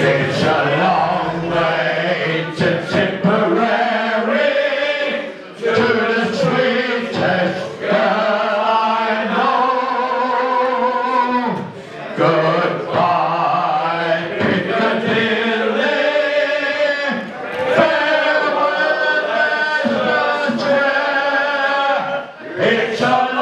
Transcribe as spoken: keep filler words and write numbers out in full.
It's a long way to Tipperary, to the sweetest girl I know. Goodbye, Piccadilly, farewell, Leicester Square. It's a